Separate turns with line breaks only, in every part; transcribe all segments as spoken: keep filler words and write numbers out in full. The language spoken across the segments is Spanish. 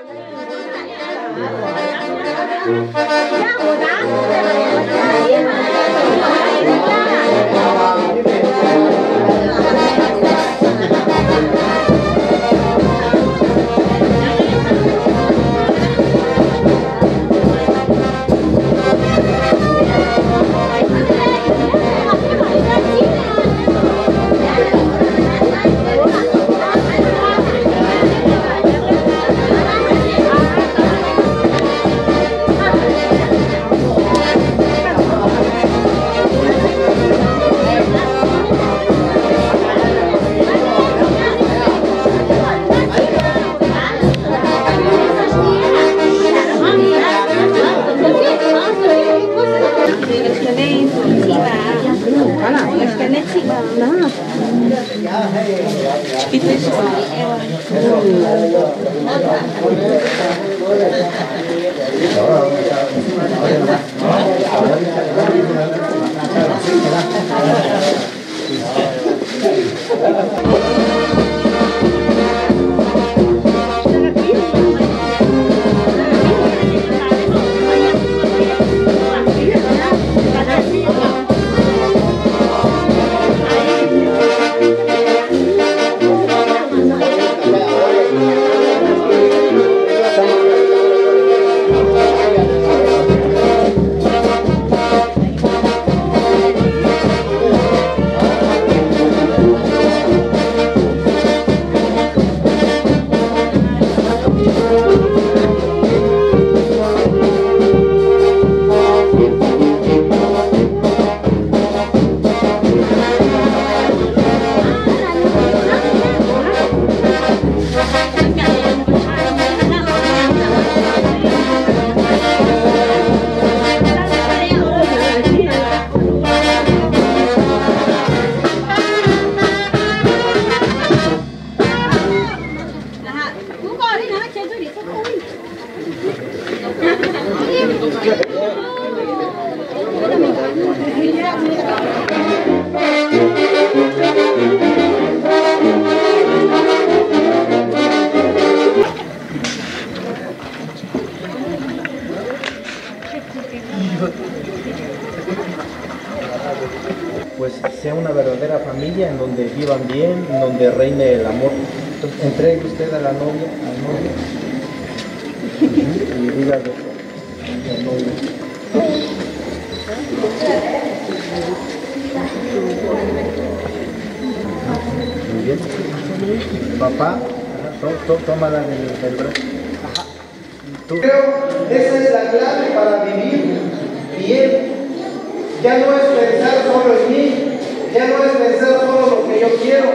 Pues sea una verdadera familia en donde vivan bien, en donde reine el amor. Entonces, entregue usted a la novia, al novio, y dígale al novio. Muy bien. Papá, to, to, tómala del, del brazo.
Creo que esa es la clave para vivir bien. Ya no es pensar solo en mí, ya no es pensar solo lo que yo quiero.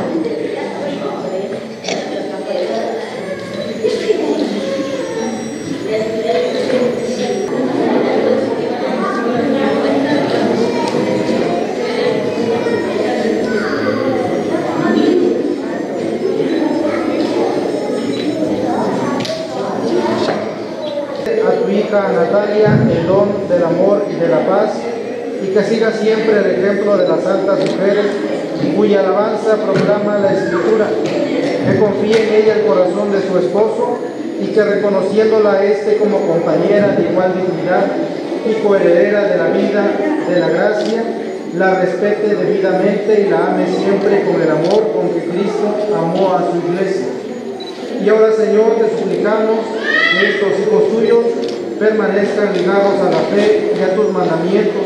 A tu hija Natalia el don del amor y de la paz, y que siga siempre el ejemplo de las santas mujeres cuya alabanza proclama la Escritura, que confíe en ella el corazón de su esposo y que reconociéndola a éste como compañera de igual dignidad y coheredera de la vida, de la gracia, la respete debidamente y la ame siempre con el amor con que Cristo amó a su iglesia. Y ahora, Señor, te suplicamos que estos hijos tuyos permanezcan ligados a la fe y a tus mandamientos.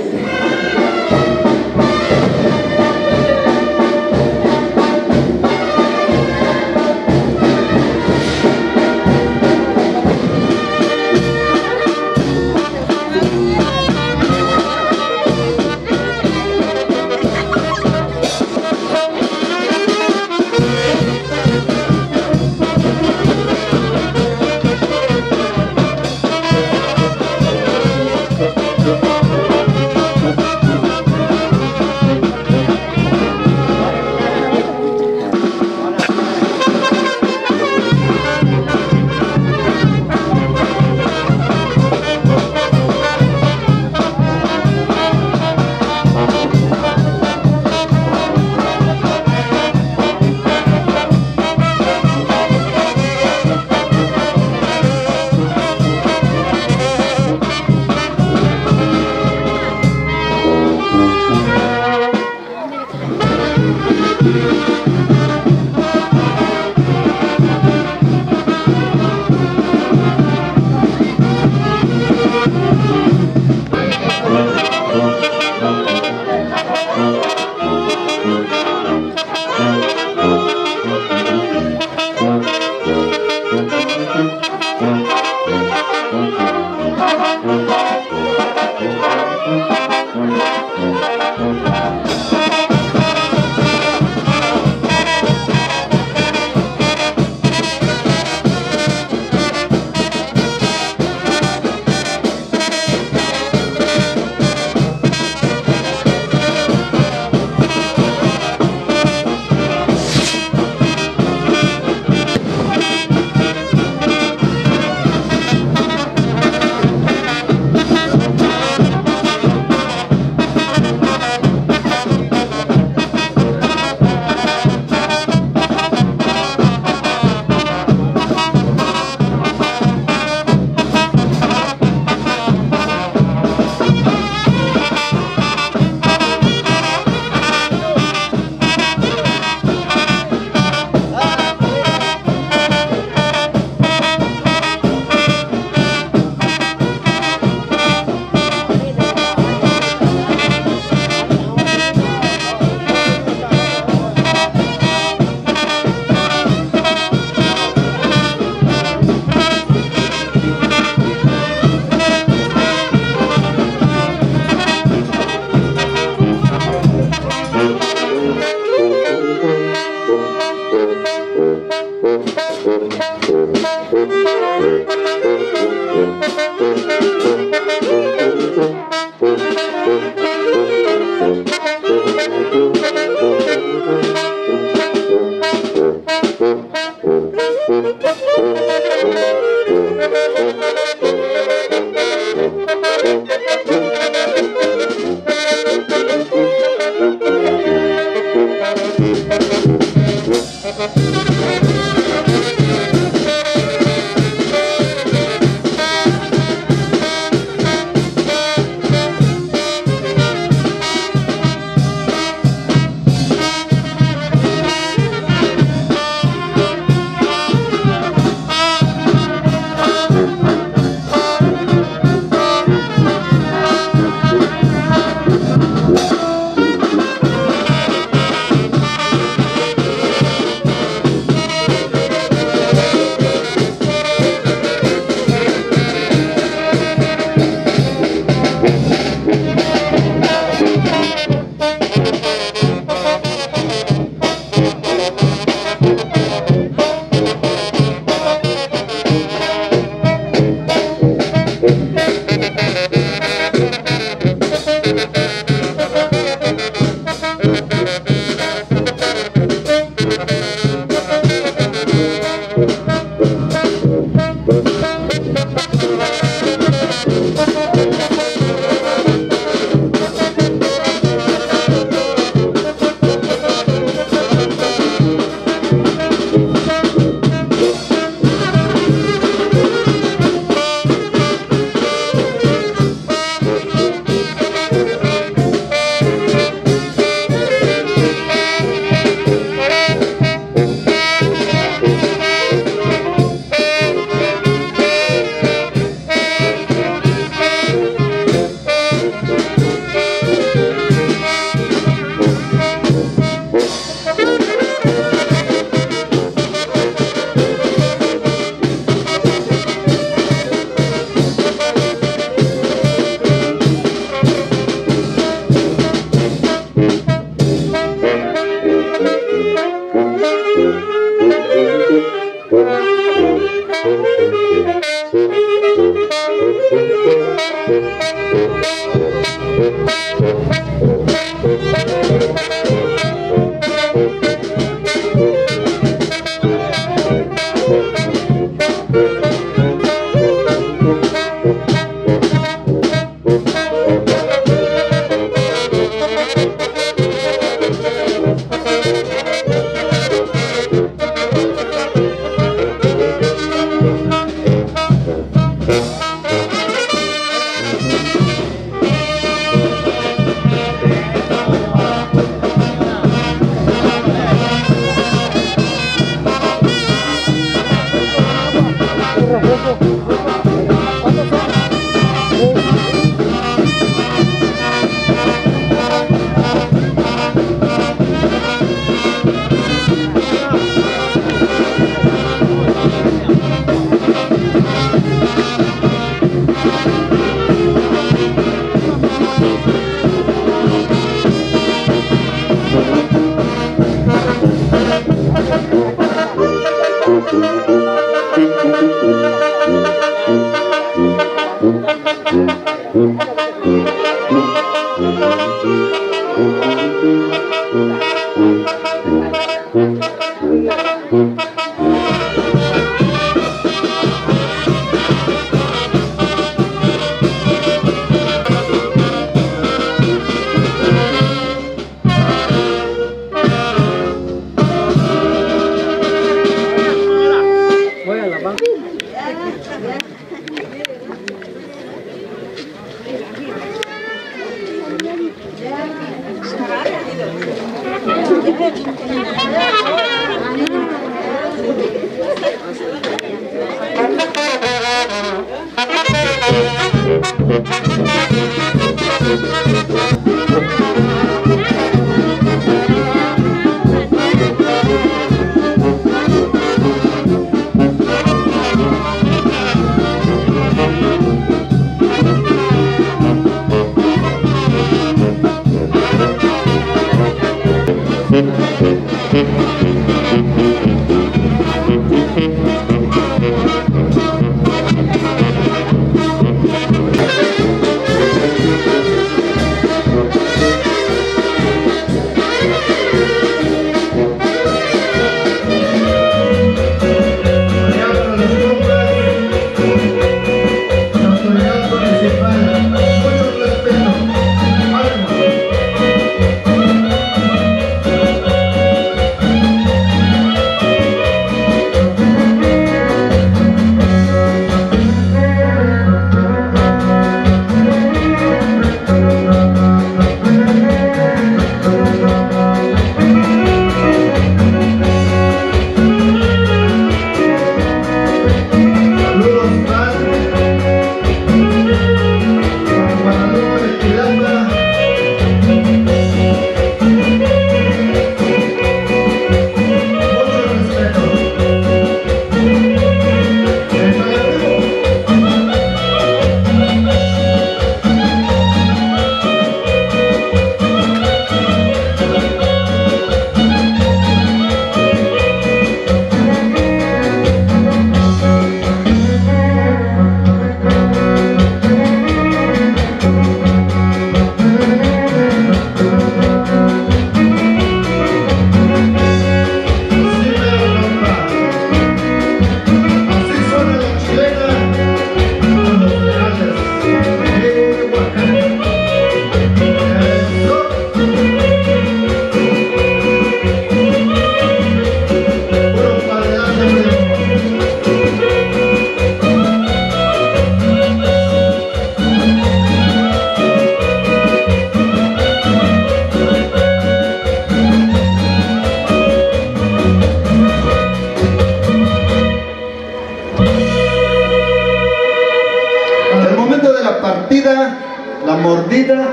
mordida, la mordida.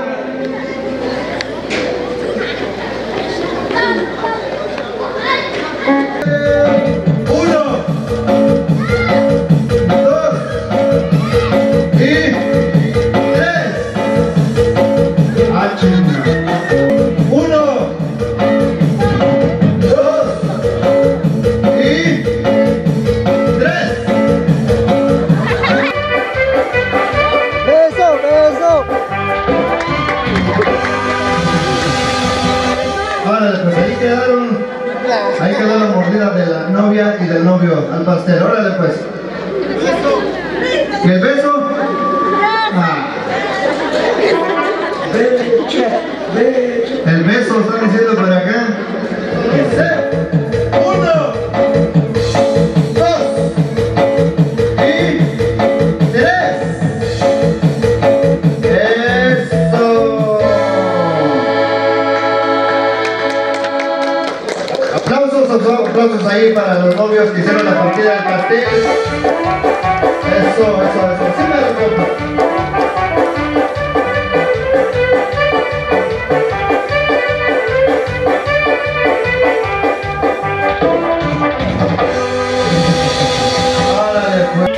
Ahí quedó la mordida de la novia y del novio al pastel. Órale pues. ¿Y el beso? Ah. El beso están diciendo por acá. Uno, dos y tres. Eso. Aplausos, aplausos ahí para los novios que hicieron la partida del pastel. Eso, eso, eso. Sí me lo compro. Órale, pues.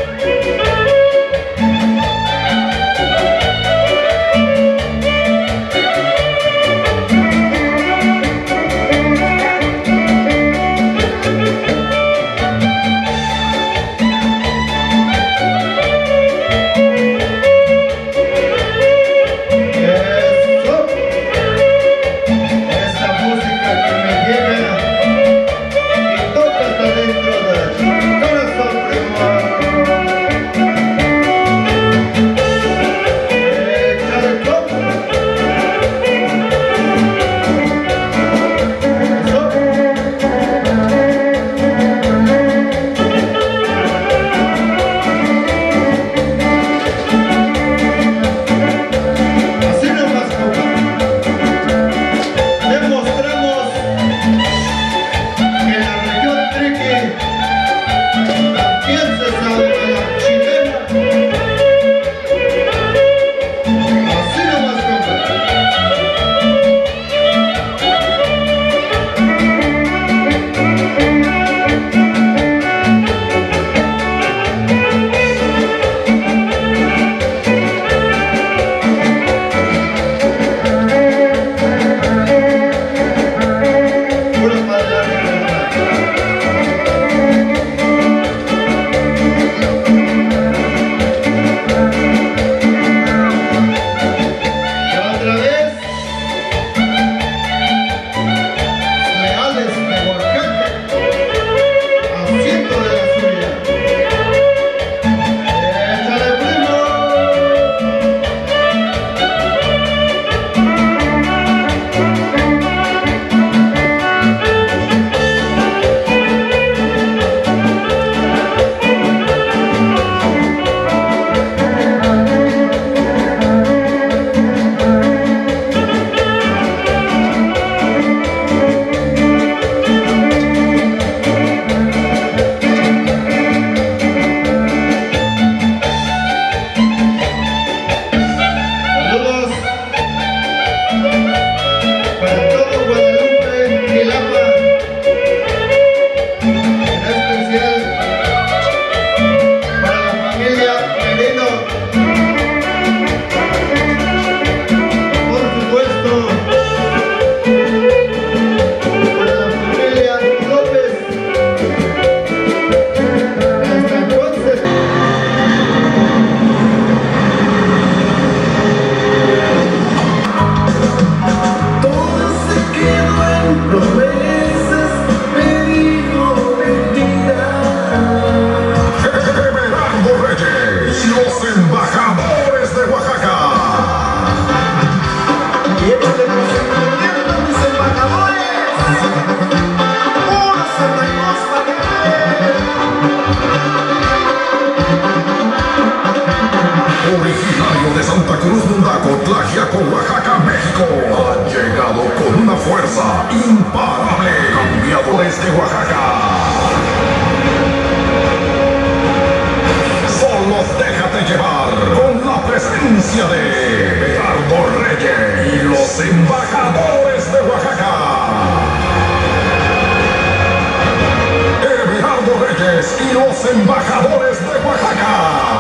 Reyes y los embajadores de Oaxaca.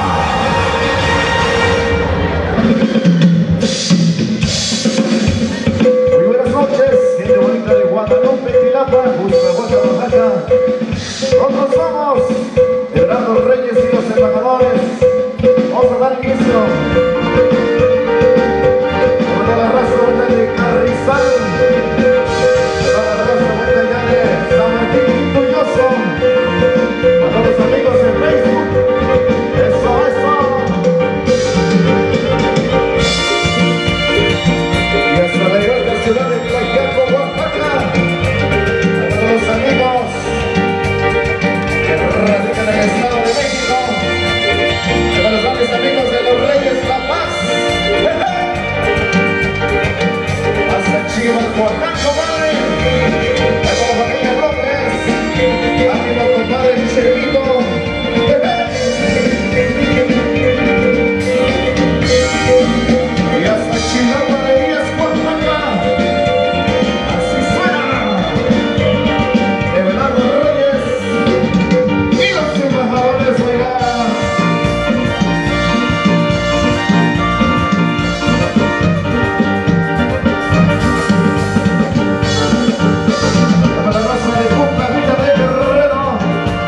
Muy buenas noches, gente bonita de Guadalupe, Tilapa, Huizahuaca, Oaxaca. Nosotros somos Eduardo Reyes y los embajadores. Vamos a dar inicio. Toda la raza bonita de Carrizal, toda la raza bonita ya de San Martín Orgulloso, a todos los amigos en Facebook. Eso, eso. Y hasta la gran ciudad de Tlaxiaco, Oaxaca, a todos los amigos que radican en el Estado de México, a los grandes amigos de los Reyes La Paz, hasta Chivas, Oaxaca, madre, a toda la familia López, a mi compadre Chevito, y hasta Chilapa de Díaz, Oaxaca. Así suena Eduardo Reyes y los embajadores, oiga. Para la raza de Cuca, Villa de Guerrero.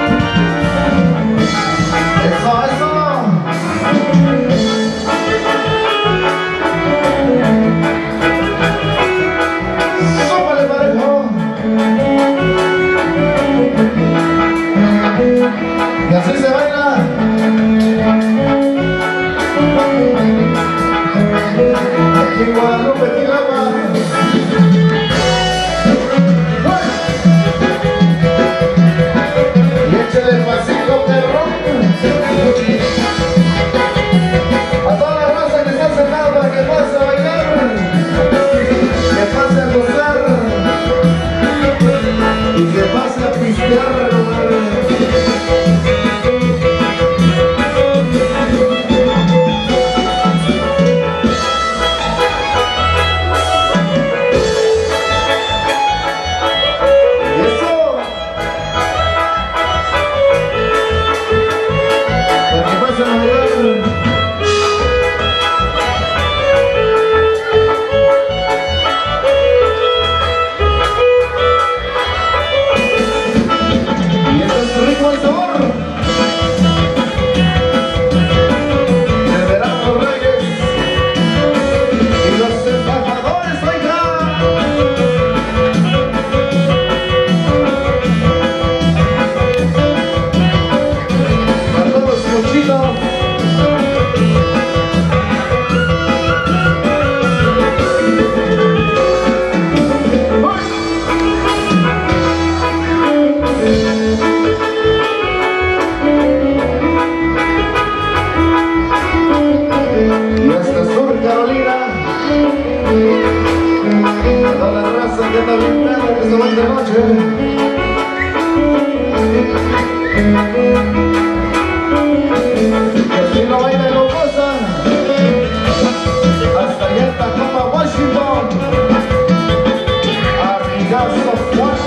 Eso, eso. Súbale, parejo. Y así se baila. Aquí en Guadalupe, Tilapa. Y échale el pasito, perrón. A toda la raza que se ha sentado para que pase a bailar, que pase a gozar y que pase a pistear, y eso, para que pase a bailar. Y esto es rico el sabor de Eduardo Reyes y los embajadores, oiga. A todos los cochinos. Y hasta Sur Carolina, a toda la raza que anda bien pedo que se va de noche. Y así lo baila y lo goza, hasta allá en Tacoma, Washington, amigazo Juan.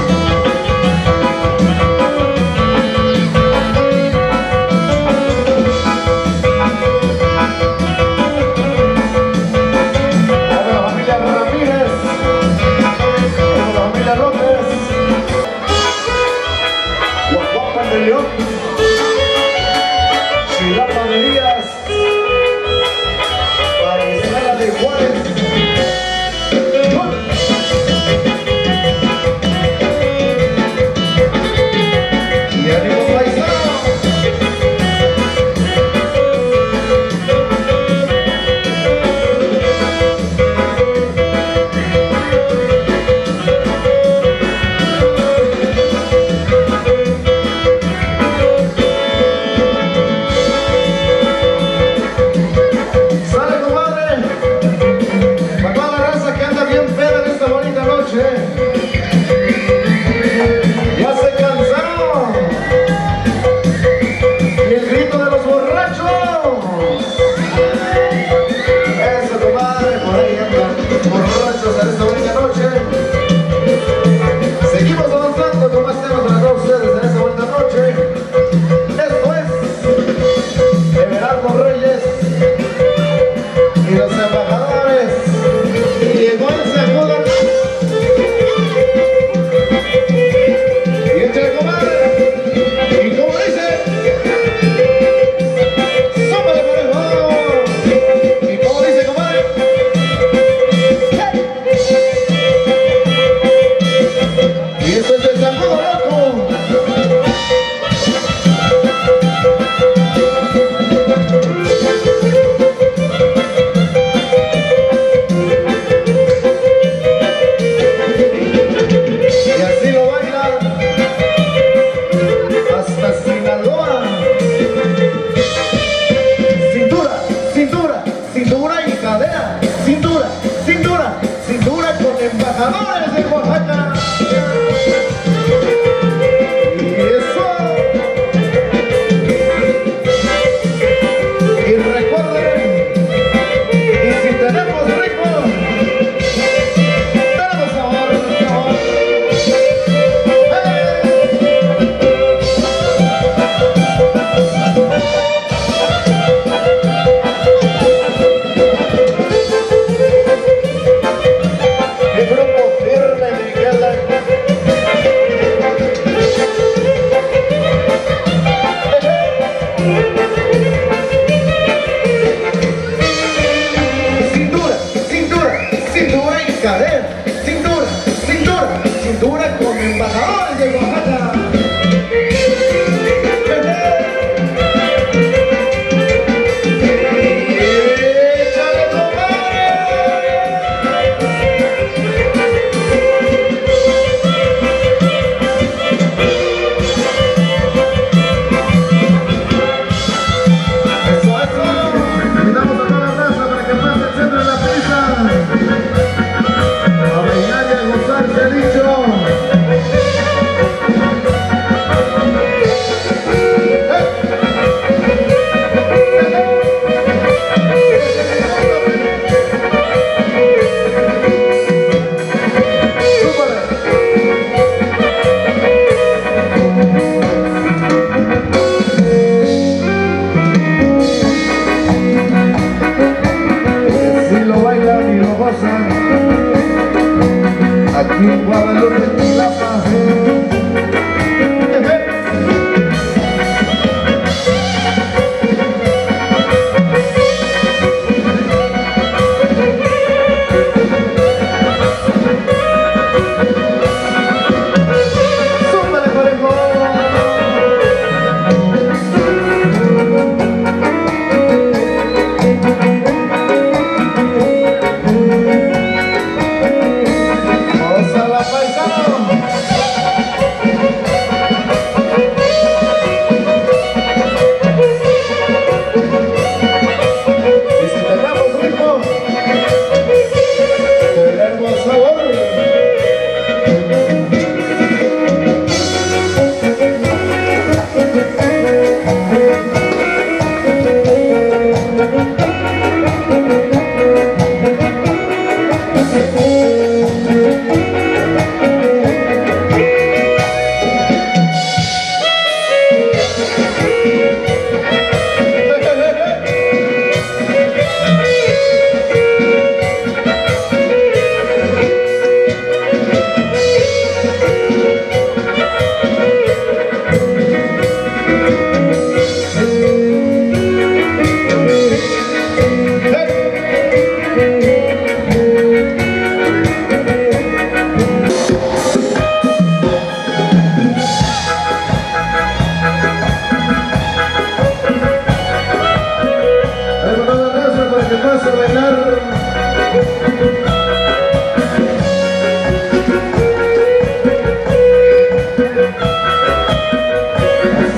A la familia Ramírez, a la familia López, Guajuapan de León, Chilapa de Díaz, Parizala de Juárez. Y ánimo paisano. Sale, compadre, para toda la raza que anda bien peda en esta bonita noche. Ya se cansaron. Y el grito de los borrachos. Eso, compadre, por ahí andan borrachos en esta bonita noche. Seguimos avanzando con más temas para todos ustedes en esta bonita noche.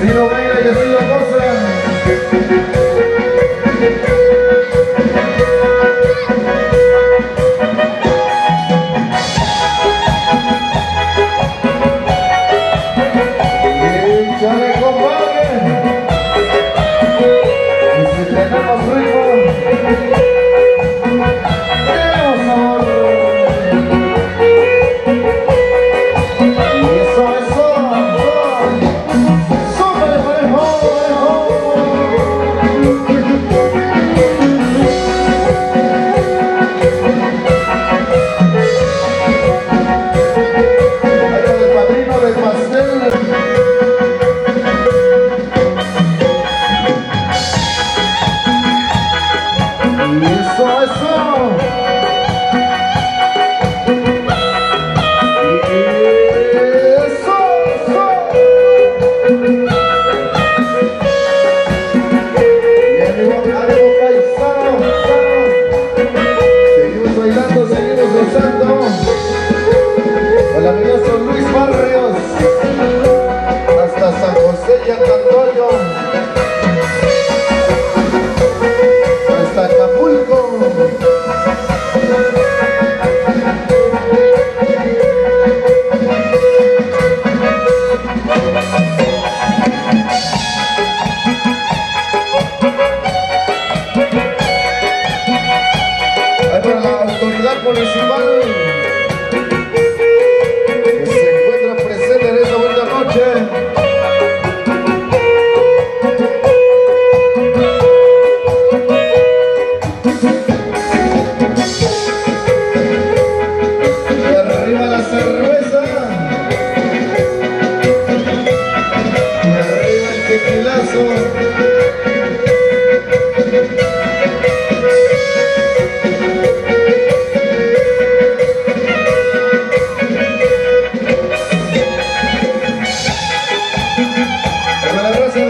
así lo baila y así lo goza. Échale, compadre. Y si tenemos ritmo, tenemos amor. Y eso, eso, súbele parejo, parejo. Algo del padrino del pastel. Eso, eso. Eso, eso. Y ánimo, ánimo, paisano, paisano. Seguimos bailando, seguimos gozando. El amigazo Luis Barrios. Hasta San José y Antonio. Hasta Acapulco. Ahí para la autoridad municipal que se encuentra presente en esta bonita noche. Y arriba la cerveza. Y arriba el tequilazo. Para la raza